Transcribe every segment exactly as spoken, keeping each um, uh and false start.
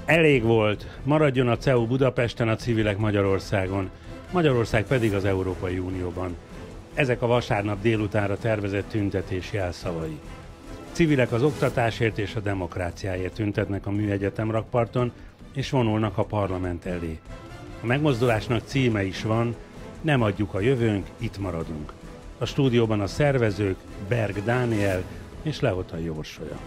Elég volt, maradjon a cé e u Budapesten, a civilek Magyarországon, Magyarország pedig az Európai Unióban. Ezek a vasárnap délutánra tervezett tüntetés jelszavai. Civilek az oktatásért és a demokráciáért tüntetnek a Műegyetem rakparton, és vonulnak a parlament elé. A megmozdulásnak címe is van, nem adjuk a jövőnk, itt maradunk. A stúdióban a szervezők Berg Dániel és Lehotai Orsolya.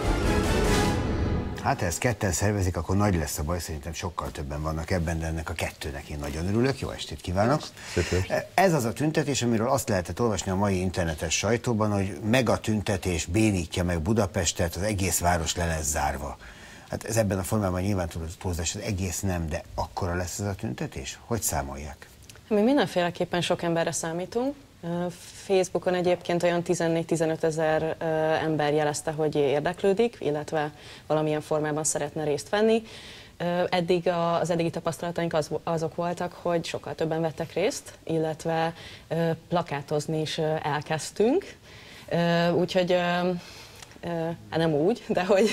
Hát ha ezt ketten szervezik, akkor nagy lesz a baj, szerintem sokkal többen vannak ebben, de ennek a kettőnek én nagyon örülök. Jó estét kívánok! Szépen. Ez az a tüntetés, amiről azt lehetett olvasni a mai internetes sajtóban, hogy megatüntetés bénítja meg Budapestet, az egész város le lesz zárva. Hát ez ebben a formában nyilvántartozás, az egész nem, de akkora lesz ez a tüntetés? Hogy számolják? Mi mindenféleképpen sok emberre számítunk. Facebookon egyébként olyan tizennégy-tizenöt ezer ember jelezte, hogy érdeklődik, illetve valamilyen formában szeretne részt venni. Eddig az eddigi tapasztalataink az, azok voltak, hogy sokkal többen vettek részt, illetve plakátozni is elkezdtünk. Úgyhogy hát nem úgy, de hogy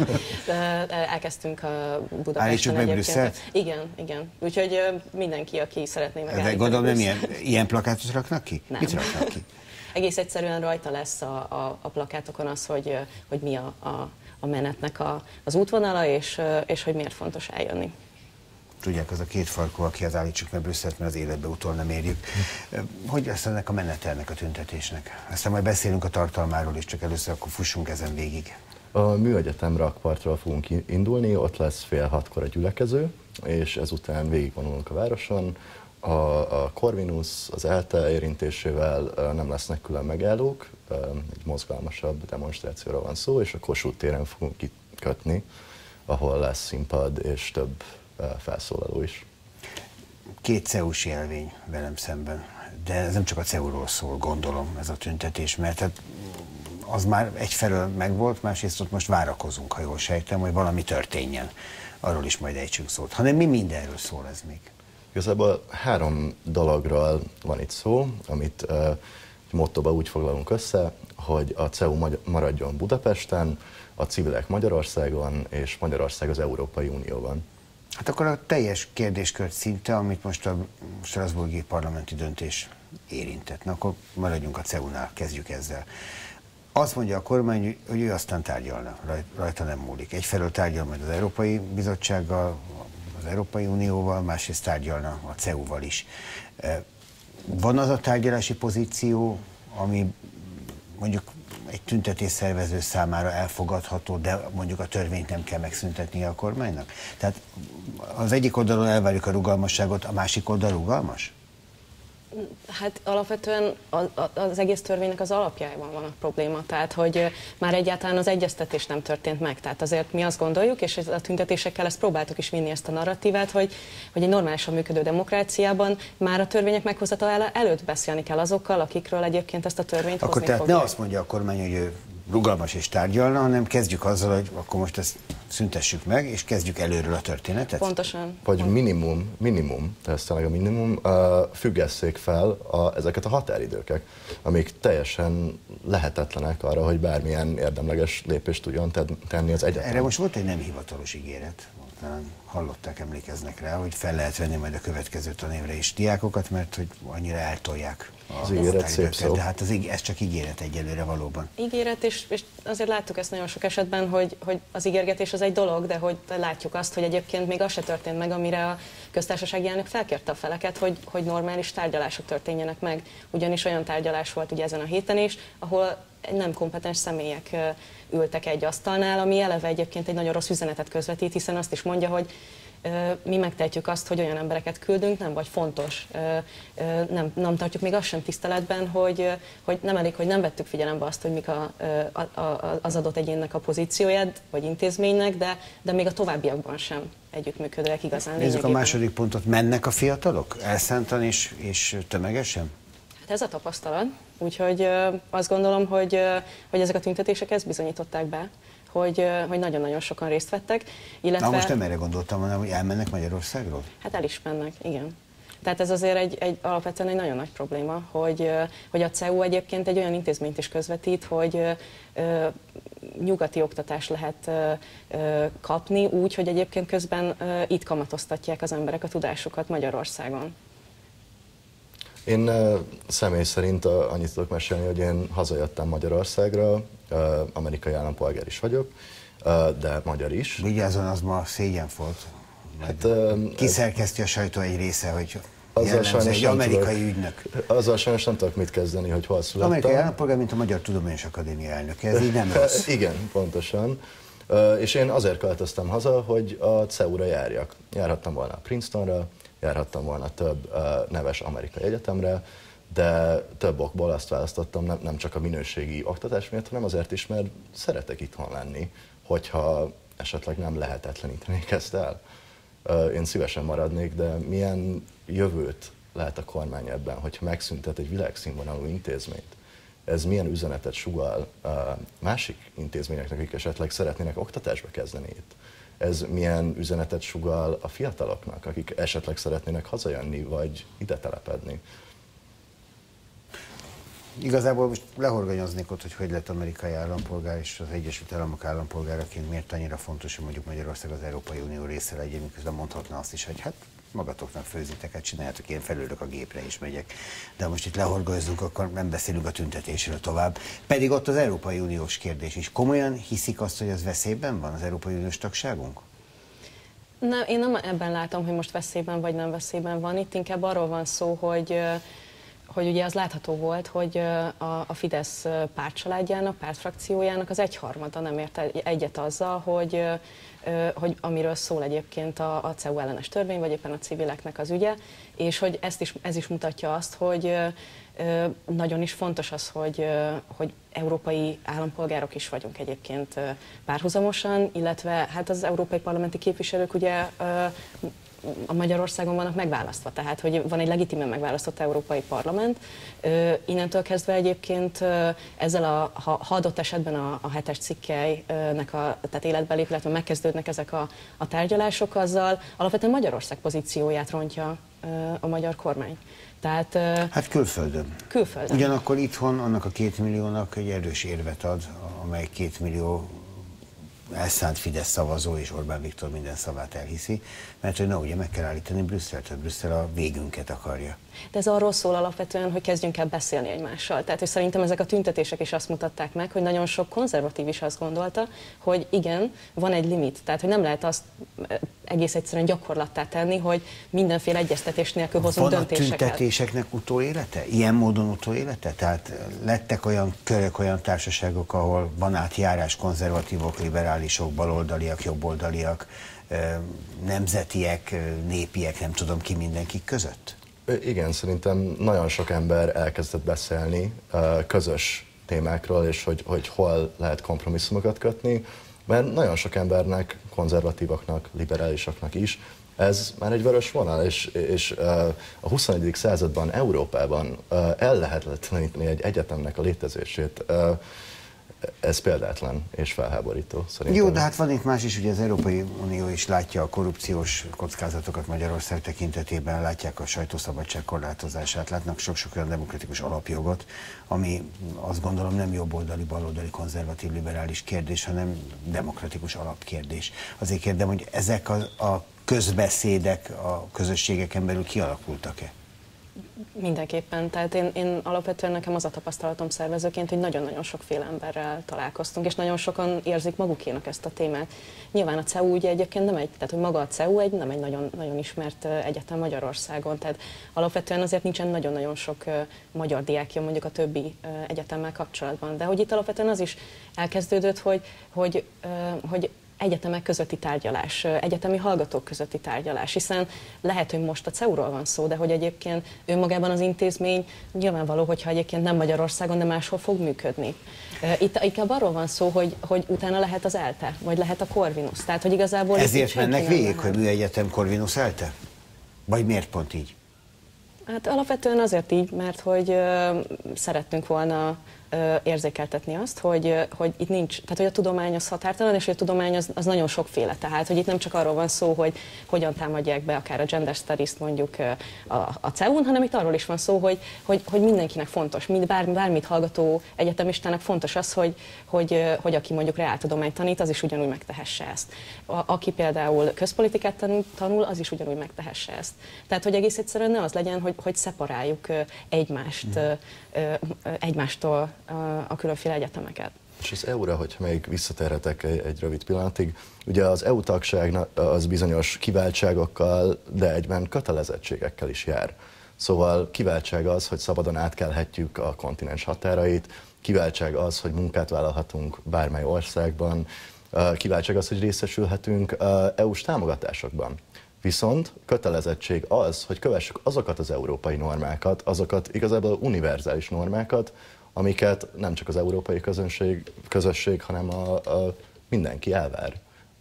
elkezdtünk a Budapesten. Állítsuk meg Brüsszelt? Igen, igen. Úgyhogy mindenki, aki szeretné megállítani. De gondolom nem ilyen, ilyen plakátot raknak ki? Nem. Mit raknak ki? Egész egyszerűen rajta lesz a, a, a plakátokon az, hogy, hogy mi a, a, a menetnek a, az útvonala, és, és hogy miért fontos eljönni. Tudják, az a két farkú, aki az Állítsuk meg Brüsszelt, mert az életbe utol nem érjük. Hogy lesz ennek a menete, ennek a tüntetésnek? Aztán majd beszélünk a tartalmáról is, csak először akkor fussunk ezen végig. A Műegyetem rakpartról fogunk indulni, ott lesz fél hatkor a gyülekező, és ezután végigvonulunk a városon. A, a Corvinus, az ELTE érintésével nem lesznek külön megállók, egy mozgalmasabb demonstrációra van szó, és a Kossuth téren fogunk kikötni, ahol lesz színpad és több felszólaló is. Két cé e u-s jelvény velem szemben, de ez nem csak a cé e u-ról szól, gondolom, ez a tüntetés, mert hát az már egyfelől megvolt, másrészt ott most várakozunk, ha jól sejtem, hogy valami történjen. Arról is majd ejtsünk szót. Hanem mi mindenről szól ez még? Igazából három dologról van itt szó, amit uh, mottóba úgy foglalunk össze, hogy a cé e u maradjon Budapesten, a civilek Magyarországon, és Magyarország az Európai Unióban. Hát akkor a teljes kérdéskört szinte, amit most a strasbourgi parlamenti döntés érintett. Na, akkor maradjunk a cé e u-nál, kezdjük ezzel. Azt mondja a kormány, hogy ő aztán tárgyalna, rajta nem múlik. Egyfelől tárgyal majd az Európai Bizottsággal, az Európai Unióval, másrészt tárgyalna a cé e u-val is. Van az a tárgyalási pozíció, ami mondjuk egy tüntetés szervező számára elfogadható, de mondjuk a törvényt nem kell megszüntetnie a kormánynak? Tehát az egyik oldalon elvárjuk a rugalmasságot, a másik oldal rugalmas? Hát alapvetően az egész törvénynek az alapjában van a probléma, tehát hogy már egyáltalán az egyeztetés nem történt meg. Tehát azért mi azt gondoljuk, és a tüntetésekkel ezt próbáltuk is vinni ezt a narratívát, hogy, hogy egy normálisan működő demokráciában már a törvények meghozatala előtt beszélni kell azokkal, akikről egyébként ezt a törvényt akkor hozni tehát fogják. Ne azt mondja a kormány, hogy ő rugalmas és tárgyalna, hanem kezdjük azzal, hogy akkor most ezt szüntessük meg, és kezdjük előről a történetet? Pontosan. Vagy minimum, minimum, tehát tényleg a minimum, uh, függesszék fel a, ezeket a határidőket, amik teljesen lehetetlenek arra, hogy bármilyen érdemleges lépést tudjon tenni az egyetem. Erre most volt egy nem hivatalos ígéret, talán hallották, emlékeznek rá, hogy fel lehet venni majd a következő tanévre is diákokat, mert hogy annyira eltolják az ígéret szép szó. De hát az, ez csak ígéret egyelőre valóban. Ígéret, és, és azért láttuk ezt nagyon sok esetben, hogy, hogy az ígérgetés az egy dolog, de hogy látjuk azt, hogy egyébként még az se történt meg, amire a köztársasági elnök felkérte a feleket, hogy, hogy normális tárgyalások történjenek meg. Ugyanis olyan tárgyalás volt ugye ezen a héten is, ahol nem kompetens személyek ültek egy asztalnál, ami eleve egyébként egy nagyon rossz üzenetet közvetít, hiszen azt is mondja, hogy mi megtehetjük azt, hogy olyan embereket küldünk, nem vagy fontos. Nem, nem tartjuk még azt sem tiszteletben, hogy, hogy nem elég, hogy nem vettük figyelembe azt, hogy mik a, a, a, az adott egyénnek a pozícióját, vagy intézménynek, de, de még a továbbiakban sem együttműködőek igazán. Nézzük lényegében. A második pontot. Mennek a fiatalok? Elszántan és, és tömegesen? Hát ez a tapasztalat. Úgyhogy azt gondolom, hogy, hogy ezek a tüntetések ezt bizonyították be, hogy, hogy nagyon-nagyon sokan részt vettek. Illetve... Na most nem erre gondoltam, hanem hogy elmennek Magyarországról? Hát el is mennek, igen. Tehát ez azért egy, egy, alapvetően egy nagyon nagy probléma, hogy, hogy a cé e u egyébként egy olyan intézményt is közvetít, hogy ö, nyugati oktatást lehet ö, ö, kapni úgy, hogy egyébként közben ö, itt kamatoztatják az emberek a tudásukat Magyarországon. Én uh, személy szerint uh, annyit tudok mesélni, hogy én hazajöttem Magyarországra, uh, amerikai állampolgár is vagyok, uh, de magyar is. Vigyázzon, az ma szégyen volt. Hát, uh, kiszerkeszti a sajtó egy része, hogy azzal egy amerikai tudok, ügynök. Azzal sajnos nem tudok mit kezdeni, hogy hol születtem. Amerikai állampolgár, mint a Magyar Tudományos Akadémia elnöke, ez így nem rossz. Igen, pontosan. Uh, és én azért költöztem haza, hogy a cé e u-ra járjak. Járhattam volna a Princetonra, járhattam volna több uh, neves amerikai egyetemre, de több okból azt választottam, nem, nem csak a minőségi oktatás miatt, hanem azért is, mert szeretek itthon lenni, hogyha esetleg nem lehetetlenítenék ezt el. Uh, én szívesen maradnék, de milyen jövőt lát a kormány ebben, hogyha megszüntet egy világszínvonalú intézményt? Ez milyen üzenetet sugall uh, másik intézményeknek, akik esetleg szeretnének oktatásba kezdeni itt? Ez milyen üzenetet sugall a fiataloknak, akik esetleg szeretnének hazajönni, vagy ide telepedni? Igazából most lehorgonyoznék ott, hogy hogy lett amerikai állampolgár, és az Egyesült Államok állampolgáraként miért annyira fontos, hogy mondjuk Magyarország az Európai Unió része legyen, miközben mondhatna azt is, hogy hát magatoknak főzitek, hát csináljátok, én felülök a gépre és megyek. De most itt lehorgonyozunk, akkor nem beszélünk a tüntetésről tovább. Pedig ott az Európai Uniós kérdés is. Komolyan hiszik azt, hogy az veszélyben van, az Európai Uniós tagságunk? Na, én nem ebben látom, hogy most veszélyben vagy nem veszélyben van. Itt inkább arról van szó, hogy hogy ugye az látható volt, hogy a, a Fidesz pártcsaládjának, pártfrakciójának az egyharmada nem ért egyet azzal, hogy, hogy amiről szól egyébként a, a cé e u ellenes törvény, vagy éppen a civileknek az ügye, és hogy ezt is, ez is mutatja azt, hogy nagyon is fontos az, hogy, hogy európai állampolgárok is vagyunk egyébként párhuzamosan, illetve hát az európai parlamenti képviselők ugye a Magyarországon vannak megválasztva, tehát hogy van egy legitimen megválasztott európai parlament. Innentől kezdve egyébként ezzel a, ha, ha adott esetben a, a hetes cikkelynek a, tehát életbe lép, illetve megkezdődnek ezek a, a tárgyalások, azzal alapvetően Magyarország pozícióját rontja a magyar kormány. Tehát, hát külföldön. Külföldön. Ugyanakkor itthon annak a két milliónak egy erős érvet ad, amely két millió elszánt Fidesz szavazó, és Orbán Viktor minden szavát elhiszi, mert hogy na ugye meg kell állítani Brüsszelt, hogy Brüsszel a végünket akarja. De ez arról szól alapvetően, hogy kezdjünk el beszélni egymással. Tehát, hogy szerintem ezek a tüntetések is azt mutatták meg, hogy nagyon sok konzervatív is azt gondolta, hogy igen, van egy limit. Tehát, hogy nem lehet azt egész egyszerűen gyakorlattá tenni, hogy mindenféle egyeztetés nélkül hozunk van döntéseket. Van a tüntetéseknek utólélete? Ilyen módon utólélete? Tehát lettek olyan körök, olyan társaságok, ahol van átjárás, konzervatívok, liberálisok, baloldaliak, jobboldaliak, nemzetiek, népiek, nem tudom ki, mindenki között? Igen, szerintem nagyon sok ember elkezdett beszélni közös témákról, és hogy, hogy hol lehet kompromisszumokat kötni, mert nagyon sok embernek, konzervatívaknak, liberálisoknak is ez már egy vörös vonal, és, és a huszonegyedik században Európában ellehetetleníteni egy egyetemnek a létezését, ez példátlan és felháborító szerintem. Jó, de hát van itt más is, ugye az Európai Unió is látja a korrupciós kockázatokat Magyarország tekintetében, látják a sajtószabadság korlátozását, látnak sok-sok olyan demokratikus alapjogot, ami azt gondolom nem jobboldali, baloldali, konzervatív, liberális kérdés, hanem demokratikus alapkérdés. Azért kérdem, hogy ezek a, a közbeszédek a közösségeken belül kialakultak-e? Mindenképpen. Tehát én, én alapvetően nekem az a tapasztalatom szervezőként, hogy nagyon-nagyon sokféle emberrel találkoztunk, és nagyon sokan érzik magukénak ezt a témát. Nyilván a cé e u ugye egyébként nem egy, tehát hogy maga a cé e u egy, nem egy nagyon, nagyon ismert egyetem Magyarországon, tehát alapvetően azért nincsen nagyon-nagyon sok magyar diákja mondjuk a többi egyetemmel kapcsolatban. De hogy itt alapvetően az is elkezdődött, hogy, hogy, hogy egyetemek közötti tárgyalás, egyetemi hallgatók közötti tárgyalás, hiszen lehet, hogy most a cé e u-ról van szó, de hogy egyébként önmagában az intézmény nyilvánvaló, hogyha egyébként nem Magyarországon, de máshol fog működni. Itt inkább arról van szó, hogy, hogy utána lehet az ELTE, vagy lehet a Corvinus. Tehát, hogy igazából ezért mennek végig, lehet. Hogy műegyetem Corvinus ELTE? Vagy miért pont így? Hát alapvetően azért így, mert hogy uh, szerettünk volna érzékeltetni azt, hogy, hogy itt nincs, tehát hogy a tudomány az határtalan, és hogy a tudomány az, az nagyon sokféle. Tehát, hogy itt nem csak arról van szó, hogy hogyan támadják be akár a gender studies-t mondjuk a, a cé e u-n, hanem itt arról is van szó, hogy, hogy, hogy mindenkinek fontos, mind bár, bármit hallgató egyetemistának fontos az, hogy, hogy, hogy aki mondjuk reáltudományt tanít, az is ugyanúgy megtehesse ezt. A, aki például közpolitikát tanul, tanul, az is ugyanúgy megtehesse ezt. Tehát, hogy egész egyszerűen ne az legyen, hogy, hogy szeparáljuk egymást, mm. egymástól a különféle egyetemeket. És az é u-ra, hogyha még visszatérhetek egy, egy rövid pillanatig, ugye az é u tagság az bizonyos kiváltságokkal, de egyben kötelezettségekkel is jár. Szóval kiváltság az, hogy szabadon átkelhetjük a kontinens határait, kiváltság az, hogy munkát vállalhatunk bármely országban, kiváltság az, hogy részesülhetünk é u-s támogatásokban. Viszont kötelezettség az, hogy kövessük azokat az európai normákat, azokat igazából univerzális normákat, amiket nem csak az európai közönség, közösség, hanem a, a mindenki elvár.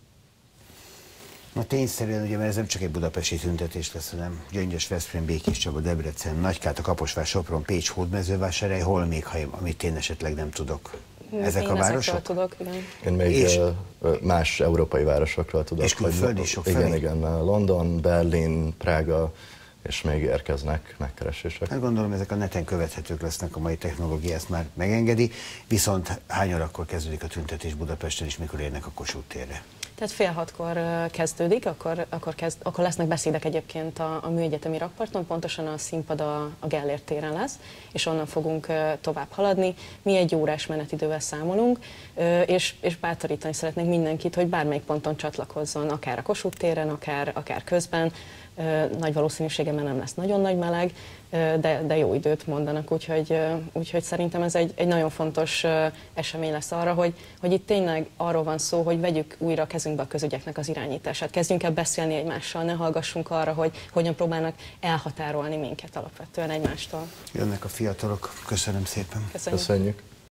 Na tényszerűen, ugye, mert ez nem csak egy budapesti tüntetés lesz, hanem Gyöngyös, Veszprém, Békés Csaba, Debrecen, Nagykáta, Kaposvár, Sopron, Pécs, Hódmezővásárhely, hol még, ha én, amit én esetleg nem tudok. Ezek én a városok? Tudok, igen. Én még és, más európai városokról tudok. És külföldi sok igen, igen, London, Berlin, Prága, és még érkeznek megkeresések. Hát gondolom, ezek a neten követhetők lesznek, a mai technológia ezt már megengedi, viszont hány órakor kezdődik a tüntetés Budapesten, és mikor érnek a Kossuth térre? Tehát fél hatkor kezdődik, akkor, akkor, kezd, akkor lesznek beszédek egyébként a, a Műegyetemi Rakparton, pontosan a színpad a, a Gellért téren lesz, és onnan fogunk tovább haladni. Mi egy órás menetidővel számolunk, és, és bátorítani szeretnénk mindenkit, hogy bármelyik ponton csatlakozzon, akár a Kossuth téren, akár, akár közben. Nagy valószínűségemmel nem lesz nagyon nagy meleg, de, de jó időt mondanak, úgyhogy, úgyhogy szerintem ez egy, egy nagyon fontos esemény lesz arra, hogy, hogy itt tényleg arról van szó, hogy vegyük újra a kezünkbe a közügyeknek az irányítását. Kezdjünk el beszélni egymással, ne hallgassunk arra, hogy hogyan próbálnak elhatárolni minket alapvetően egymástól. Jönnek a fiatalok, köszönöm szépen. Köszönjük. Köszönjük.